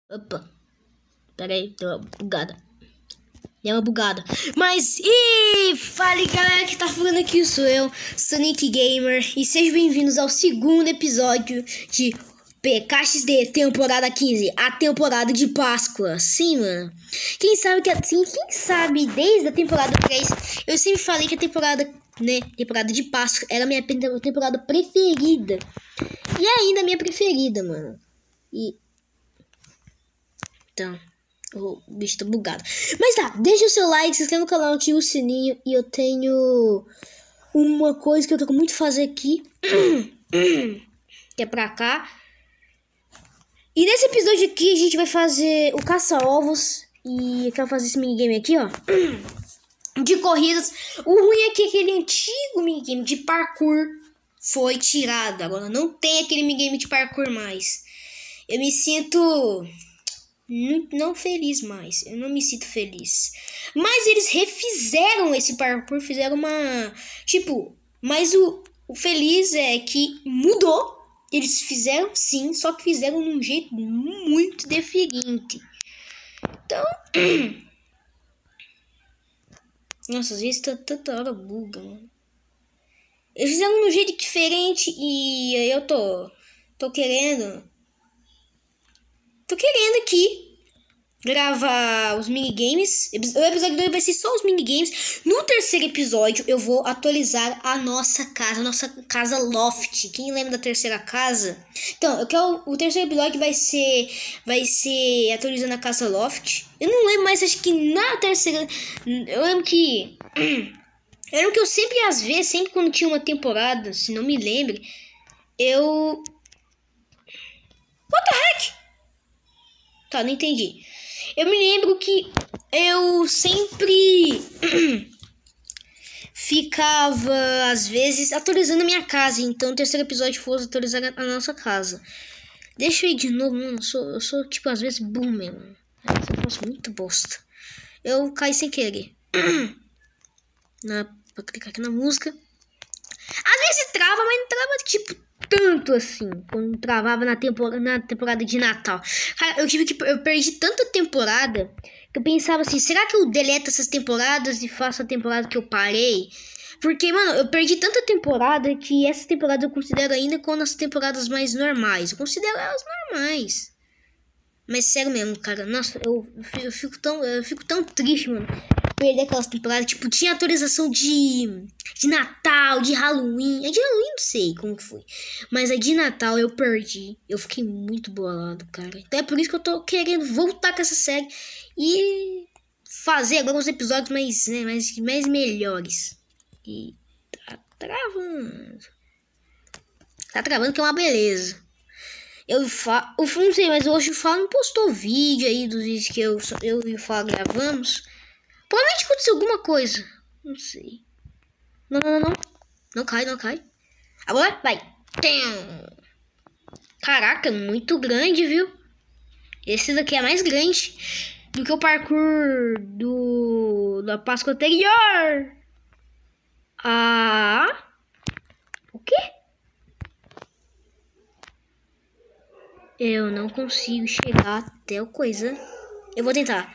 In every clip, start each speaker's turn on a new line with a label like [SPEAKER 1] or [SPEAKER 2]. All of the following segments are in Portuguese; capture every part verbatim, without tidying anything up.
[SPEAKER 1] Opa, pera aí, deu uma bugada. Deu uma bugada. Mas, e fale galera que tá falando aqui, sou eu, Sonic Gamer. E sejam bem-vindos ao segundo episódio de P K X D temporada quinze, a temporada de Páscoa. Sim, mano. Quem sabe que assim, quem sabe desde a temporada três, eu sempre falei que a temporada, né, temporada de Páscoa era a minha temporada preferida. E é ainda a minha preferida, mano. E então, o bicho tá bugado. Mas tá, deixa o seu like, se inscreva no canal, ativa o sininho. E eu tenho uma coisa que eu tô com muito fazer aqui, que é pra cá. E nesse episódio aqui a gente vai fazer o caça-ovos. E eu quero fazer esse minigame aqui, ó, de corridas. O ruim é que aquele antigo minigame de parkour foi tirado. Agora não tem aquele minigame de parkour mais. Eu me sinto Não, não feliz mais, eu não me sinto feliz. Mas eles refizeram esse parkour, fizeram uma, tipo, mas o, o feliz é que mudou. Eles fizeram sim, só que fizeram de um jeito muito diferente. Então, nossa, às vezes tá tanta hora buga, mano. Eles fizeram de um jeito diferente e eu tô, tô querendo... Tô querendo aqui gravar os minigames. O episódio dois vai ser só os minigames. No terceiro episódio eu vou atualizar a nossa casa, a nossa casa loft. Quem lembra da terceira casa? Então, eu quero, o terceiro episódio vai ser vai ser atualizando a casa loft. Eu não lembro mais, acho que na terceira... Eu lembro que... Eu lembro que eu sempre, às vezes, sempre quando tinha uma temporada, se não me lembre, eu... What the heck? Tá, não entendi. Eu me lembro que eu sempre ficava, às vezes, atualizando a minha casa. Então, o terceiro episódio foi atualizar a nossa casa. Deixa eu ir de novo, mano. Eu sou, eu sou tipo, às vezes, boom, mano. Eu faço muito bosta. Eu caí sem querer. Na, vou clicar aqui na música. Às vezes trava, mas não trava, tipo... tanto assim, quando travava na temporada, na temporada de Natal. Cara, eu tive que eu perdi tanta temporada que eu pensava assim, será que eu deleto essas temporadas e faço a temporada que eu parei? Porque, mano, eu perdi tanta temporada que essa temporada eu considero ainda como as temporadas mais normais. Eu considero elas normais. Mas sério mesmo, cara, nossa, eu, eu fico tão eu fico tão triste, mano. Perder aquelas temporadas, tipo, tinha atualização de, de Natal, de Halloween. A de Halloween não sei como que foi, mas a de Natal eu perdi. Eu fiquei muito bolado, cara. Então é por isso que eu tô querendo voltar com essa série e fazer agora uns episódios mais, né, mais, mais melhores. E tá travando. Tá travando, que é uma beleza. Eu falo, não sei, mas hoje o Fá não postou vídeo aí dos vídeos que eu, eu e o Fá gravamos. Provavelmente aconteceu alguma coisa. Não sei. Não, não, não, não. Não cai, não cai. Agora vai. Caraca, muito grande, viu? Esse daqui é mais grande do que o parkour do da Páscoa anterior. Ah. O quê? Eu não consigo chegar até o coisa. Eu vou tentar.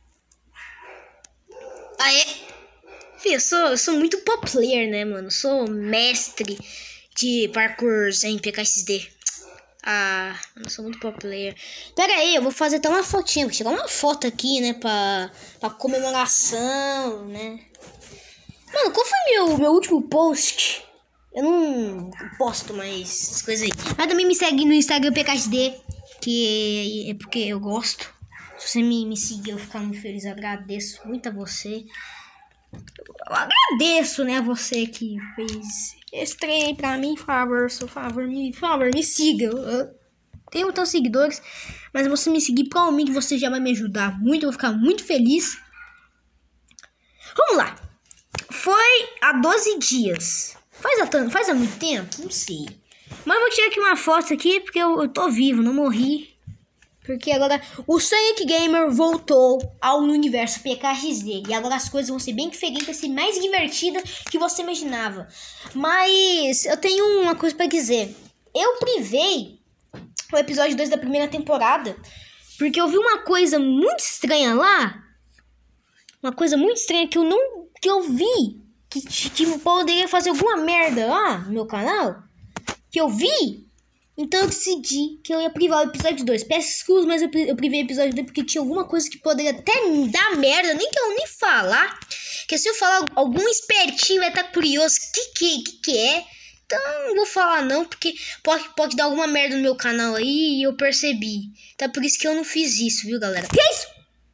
[SPEAKER 1] Aê! Fih, eu sou, eu sou muito pro player, né, mano? Sou mestre de parkours em P K X D. Ah, eu sou muito pro player. Pera aí, eu vou fazer até uma fotinha. Vou tirar uma foto aqui, né, pra, pra comemoração, né? Mano, qual foi meu, meu último post? Eu não posto mais essas coisas aí. Mas também me segue no Instagram P K X D, que é porque eu gosto. Se você me, me seguir, eu ficar muito feliz. Eu agradeço muito a você. Eu agradeço, né, a você que fez esse trem pra mim. Por favor, por favor, me, por favor, me siga. Eu, eu tenho muitos seguidores, mas você me seguir, provavelmente você já vai me ajudar muito. Eu vou ficar muito feliz. Vamos lá. Foi há doze dias. Faz há, faz há muito tempo? Não sei. Mas eu vou tirar aqui uma foto aqui, porque eu, eu tô vivo, não morri. Porque agora o Sonic Gamer voltou ao universo P K X D. E agora as coisas vão ser bem diferentes, vai ser mais divertida que você imaginava. Mas eu tenho uma coisa pra dizer. Eu privei o episódio dois da primeira temporada Porque eu vi uma coisa muito estranha lá. Uma coisa muito estranha que eu não... Que eu vi. Que tipo, poderia fazer alguma merda lá no meu canal. Que eu vi. Então eu decidi que eu ia privar o episódio dois. Peço desculpas, mas eu, eu privei o episódio dois porque tinha alguma coisa que poderia até dar merda. Nem que eu nem falar. Porque se eu falar, algum espertinho vai estar curioso. O que que, que que é? Então não vou falar não, porque pode, pode dar alguma merda no meu canal aí e eu percebi. Então é por isso que eu não fiz isso, viu, galera? Que isso?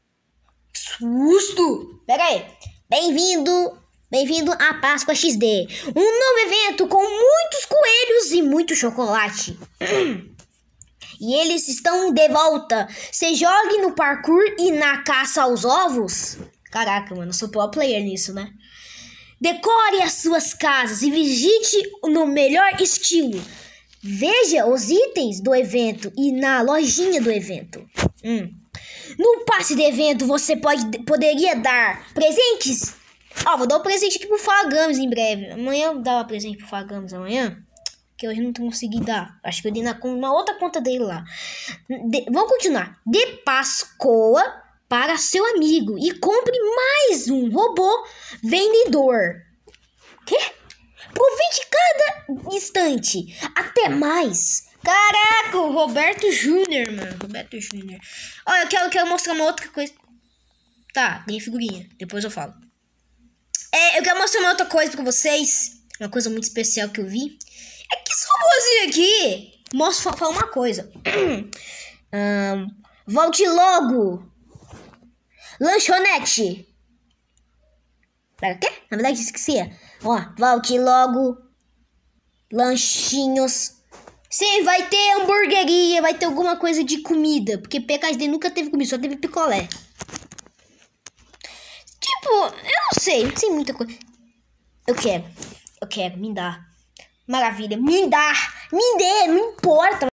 [SPEAKER 1] Susto! Pera aí. Bem-vindo... Bem-vindo à Páscoa X D, um novo evento com muitos coelhos e muito chocolate. E eles estão de volta. Você jogue no parkour e na caça aos ovos. Caraca, mano, eu sou pro player nisso, né? Decore as suas casas e visite no melhor estilo. Veja os itens do evento e na lojinha do evento. Hum. No passe de evento você pode, poderia dar presentes. Ó, oh, vou dar um presente aqui pro Fagamos em breve. Amanhã eu vou dar um presente pro Fagamos amanhã. Que hoje eu não consegui dar. Acho que eu dei na, na outra conta dele lá. De, vamos continuar. Dê Páscoa para seu amigo. E compre mais um robô vendedor. Quê? Aproveite cada instante. Até mais. Caraca, o Roberto Júnior, mano. Roberto Júnior. Olha, eu quero, eu quero mostrar uma outra coisa. Tá, ganhei figurinha. Depois eu falo. É, eu quero mostrar uma outra coisa pra vocês. Uma coisa muito especial que eu vi. É que esse robôzinho aqui... Mostra, fala uma coisa. um, volte logo. Lanchonete. Pera, o quê? Na verdade, esqueci. Ó, volte logo. Lanchinhos. Sim, vai ter hamburgueria. Vai ter alguma coisa de comida. Porque P K S D nunca teve comida, só teve picolé. Tipo, eu não sei, não sei muita coisa. Eu quero, eu quero, me dá. Maravilha, me dá, me dê, não importa.